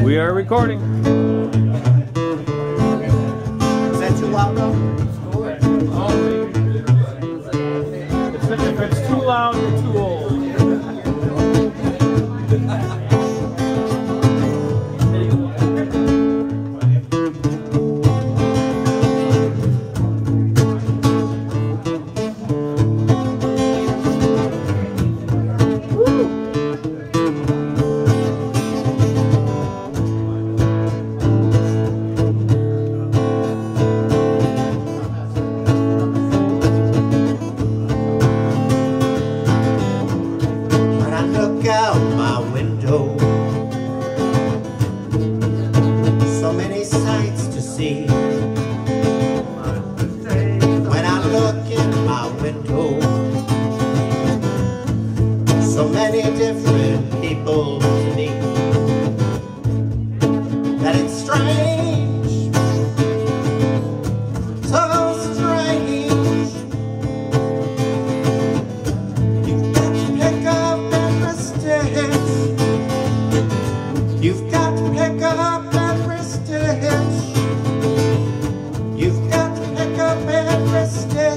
We are recording. Is that too loud though? If it's too loud, you're too old. So many different people to meet that it's strange, so strange. You've got to pick up every stitch. You've got to pick up every stitch. You've got to pick up every stitch.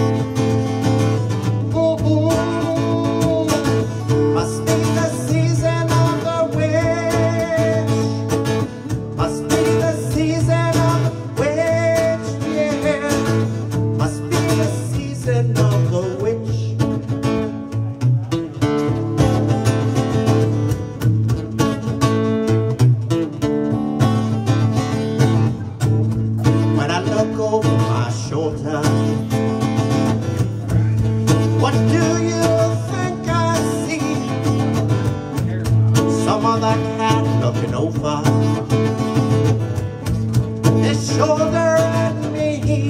Over my shoulder, what do you think I see? Some other cat looking over his shoulder at me,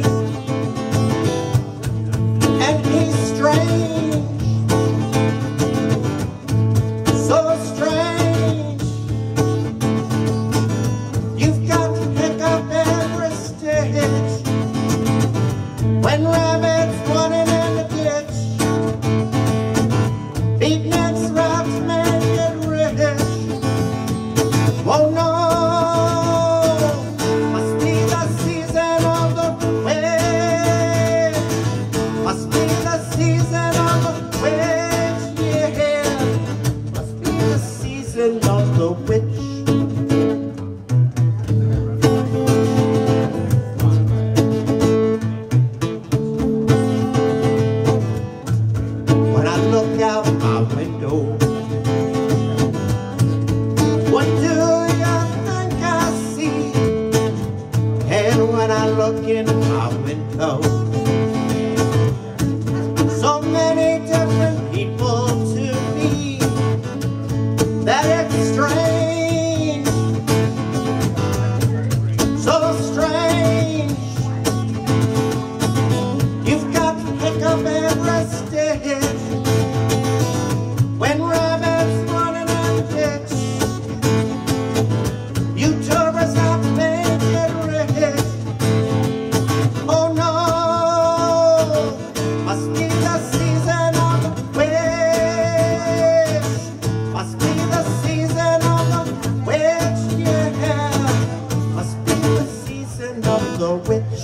and he's strange, so strange. You've got to pick up every stitch. When rabbits running in the ditch, beatniks, rats make it rich. Oh no, must be the season of the witch. Must be the season of the witch, yeah. Must be the season of the witch. Look out my window, what do you think I see? And when I look in my window, so many different people to me that it's strange, so strange. You've got to pick up every stitch. When rabbits running in the ditch, you tourists have to make it rich. Oh no, must be the season of the witch. Must be the season of the witch, yeah. Must be the season of the witch.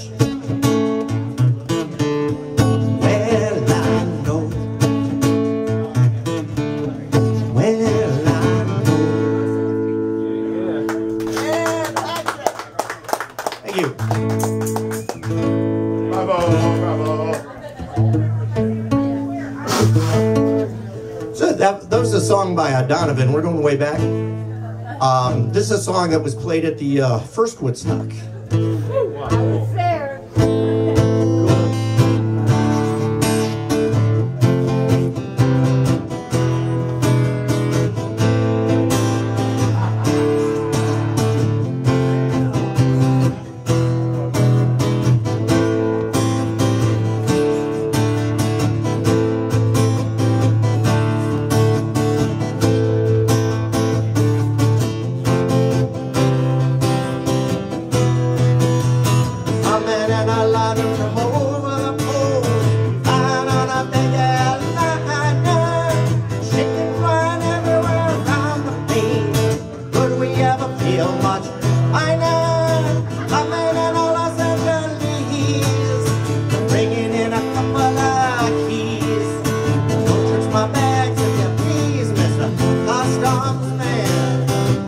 Thank you. Bravo, bravo. So that was a song by Donovan. We're going way back. This is a song that was played at the first Woodstock. feel much finer. Coming in a Los Angeles, bringing in a couple of keys. Don't touch my bags if you please, Mr. Customs man.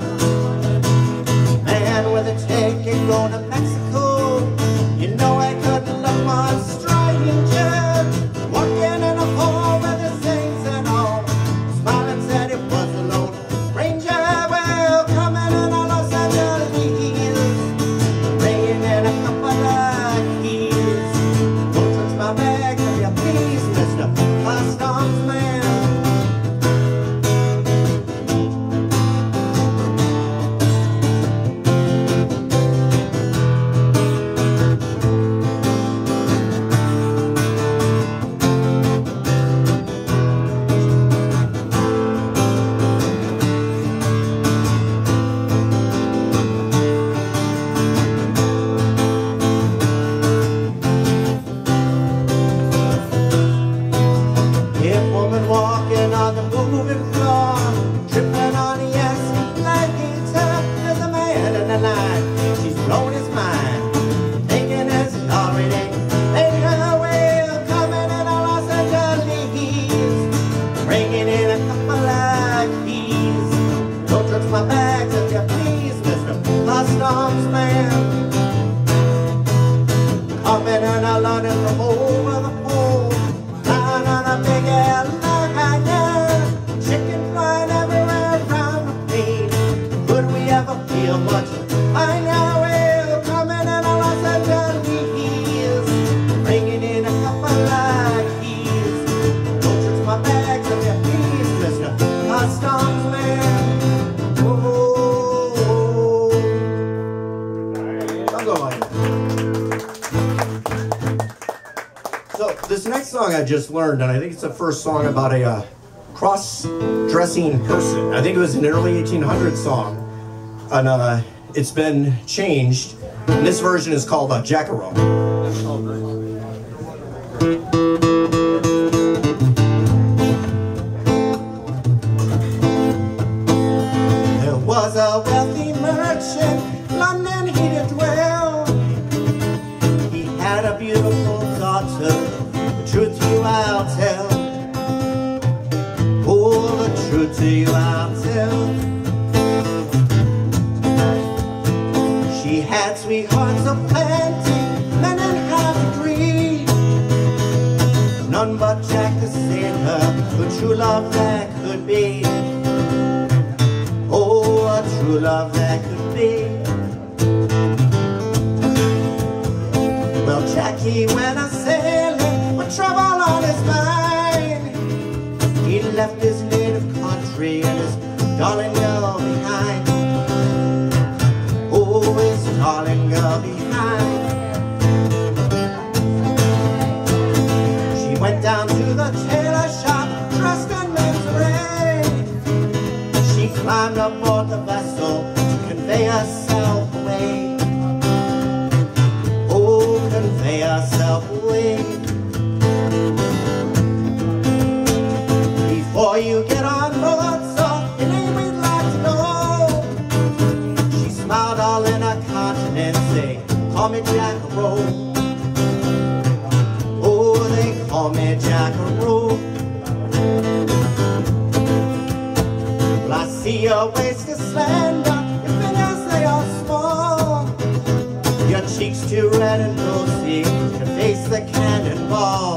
Man with a ticket going to Mexico, you know I couldn't look much stranger. Walking in a hall where the saints and all, smiling said it was a lone ranger. Well, coming in a Los Angeles, bringing in a couple of keys. Don't touch my bag if you please, Mr. Customs man. Walking on the moving floor, tripping on the escalator. There's a man in the line, she's blown his mind, thinking it's already made her way. Coming in a Los Angeles, bringing in a couple of keys. Don't touch my bags if you please, Mr. Customs man. Coming in a London from over the pole, flying on a big airline. Chicken flying everywhere around the plane. Could we ever feel much? I know we're coming in a Los Angeles, bringing in a couple of keys. Don't touch my bags if you please, Mr. Customs man. Whoa. Don't go like that. So this next song I just learned, and I think it's the first song about a cross-dressing person. I think it was an early 1800s song, and it's been changed. And this version is called Jackaroo. There was a wealthy merchant, London he did dwell. He had a beautiful daughter, the truth to you I'll tell. Oh, the truth to you I'll tell. She had sweethearts of plenty, men in half degree. None but Jack the sailor, the true love that could be. Oh, a true love that could be. Well, Jackie went a-sailing with trouble on his mind. He left his native country and his darling girl behind. Oh, his darling girl behind. She went down to the tailor shop, dressed in men's array. She climbed aboard the vessel to convey herself away. Oh, convey herself away. Before you get on board, so your name we'd like to know. She smiled all in her countenance, say, call me Jackaroo. Oh, they call me Jackaroo. Well, I see your waist is slender, your fingers they are small, your cheeks too red and rosy to face the cannonball.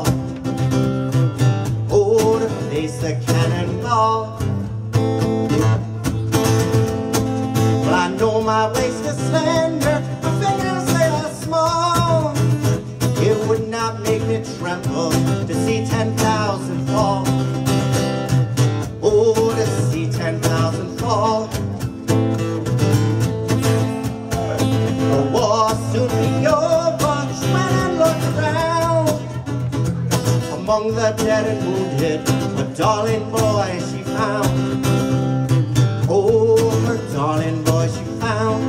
Face the cannonball. Well, I know my waist is slender, my fingers they are small. It would not make me tremble to see 10,000 fall. Oh, to see 10,000 fall. The war soon be over. She went and looked around among the dead and wounded. Her darling boy she found. Oh, her darling boy she found.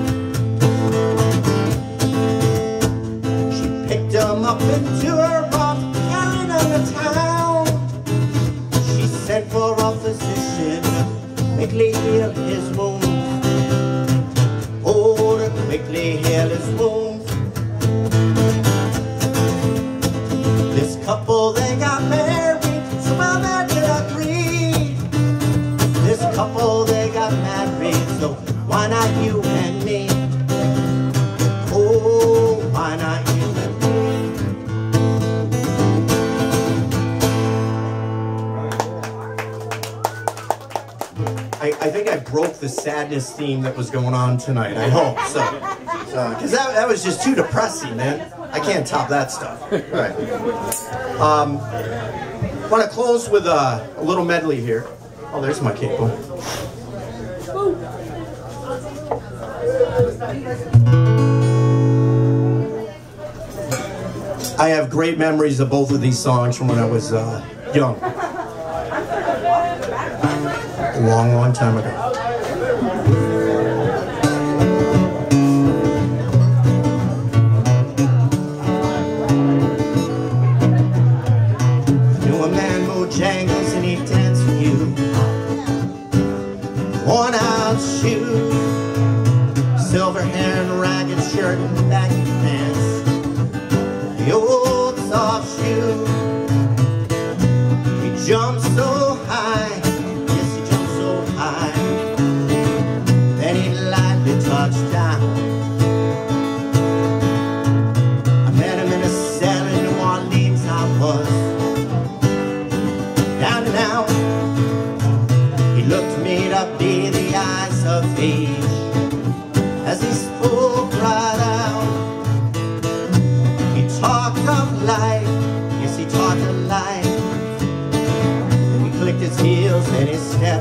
She picked him up into her arms, carried him to town. She sent for a physician, quickly healed his wound. not you and me? Oh, why not you and me? I think I broke the sadness theme that was going on tonight. I hope so. Because that was just too depressing, man. I can't top that stuff. All right. I want to close with a little medley here. Oh, there's my capo. I have great memories of both of these songs from when I was young. A long, long time ago. Knew a man Bojangles and he'd dance for you. Worn out shoes, silver hair and ragged shirt and baggy pants. The old soft shoe. He jumped so high, yes he jumped so high. Then he lightly touched down. I met him in a cell in New Orleans. I was down and out. He looked to me to be the eyes of age as he spoke right out. He talked of life, yes he talked of life. Then he clicked his heels and his steps.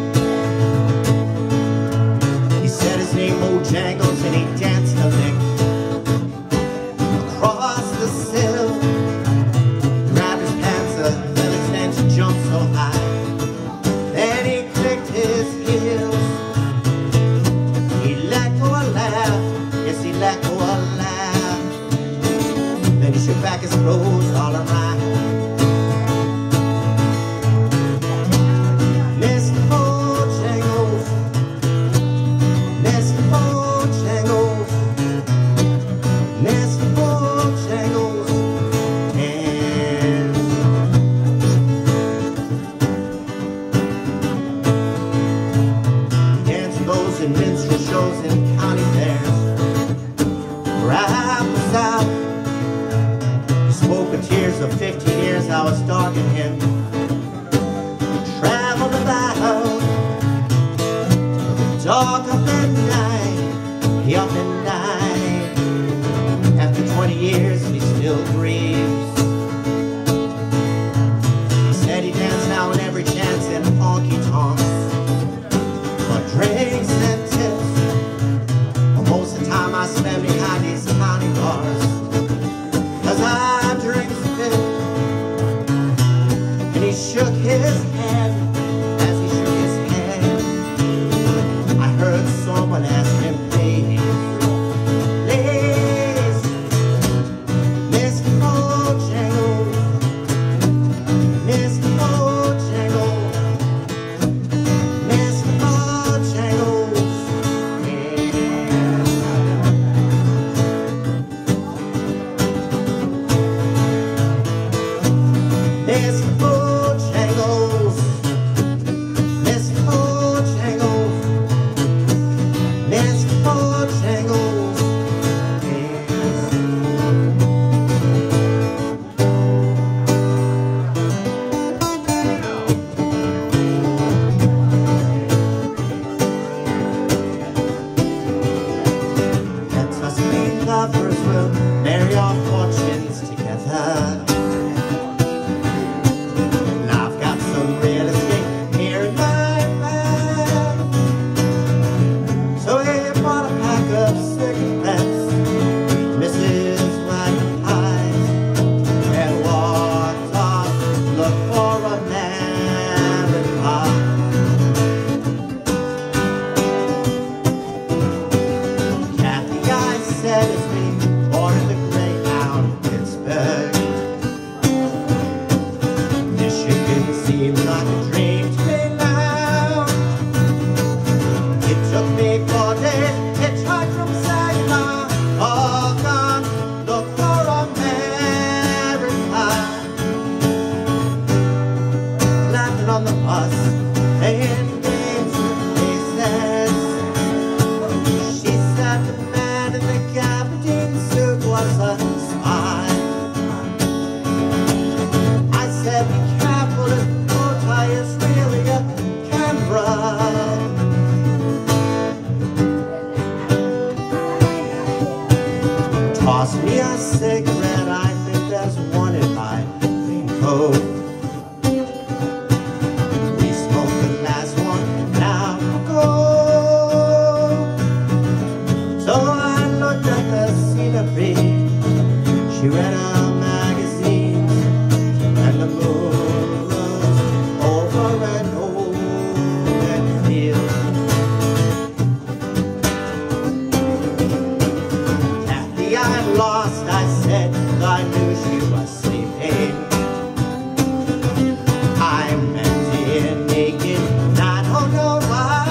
He said his name Bojangles and he danced a lick across the sill. Grabbed his pants, fell his hands, he jumped so high. Then he clicked his heels. He let go a laugh, yes he let go a laugh. Then he shook back his clothes all around. Mr. Bojangles, Mr. Bojangles, Mr. Bojangles, and dancing those in minstrel shows and county fairs. Right was out. He spoke of tears of 15 years I was stalking him. He traveled about dark up at night, he up at night. After 20 years he still grieves. He said he danced now in every chance in honky-tonks for drinks and tips. But most of the time I spend behind these county bars, 'cause I drink spit. And he shook his head. As he shook his head, I heard someone ask him, please, please, Mr. Bojangles, Mr. Bojangles, Mr. Bojangles, Mr. Bojangles, Mr. Bojangles, Mr. Bojangles, let us be lovers, we'll marry our fortunes together. And I've got some real estate here in my bag. So he bought a pack of cigarettes, Mrs. Wagon pies, and walked off, looked for America. Kathy, I said, is me, born in the Greyhound, Pittsburgh. Michigan seems like a dream to me now. It took me 4 days, hitchhiked from Saginaw, all gone, look for America. Laughing on the bus, playing games with faces. Toss me a cigarette, I think there's one in my coat. We smoked the last one an hour ago. So I looked at the scenery. She read her magazines, and the moon rose over an open field. Kathy, I'm lost, I said, I knew she was sleeping. I'm empty and naked, and I don't know why.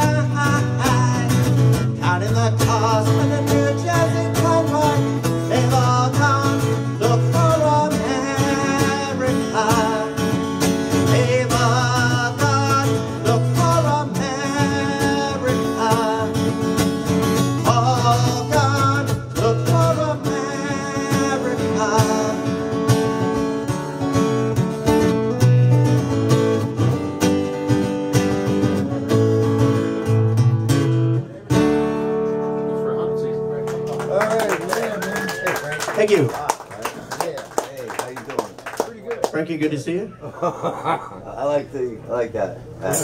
Counting the cars from the New Jersey Turnpike, they've all gone, look for America. They've all gone, look for America. All gone, look for America. All right, man. Hey, Frank. Thank you. Yeah. Hey, how you doing? Pretty good. Frankie, good to see you. I like that.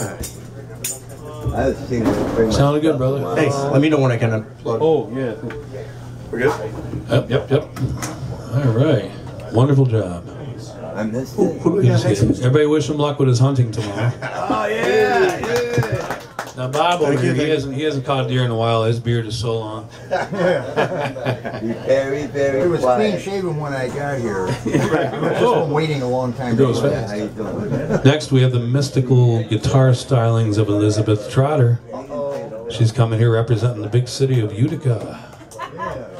I was thinking of bring my Sounded good, stuff brother. along. Thanks. Let me know when I can unplug. Oh, yeah. We're good? Yep. All right. Wonderful job. I missed Who it. do we got next? Everybody wish him luck with his hunting tomorrow. Oh, yeah. Now, Bob over Thank you, here, thank he hasn't caught a deer in a while. His beard is so long. You're very, very It was clean quiet. shaven when I got here. I've just been waiting a long time. It goes to do fast. How you doing? Next, we have the mystical guitar stylings of Elizabeth Trotter. She's coming here representing the big city of Utica. Yeah.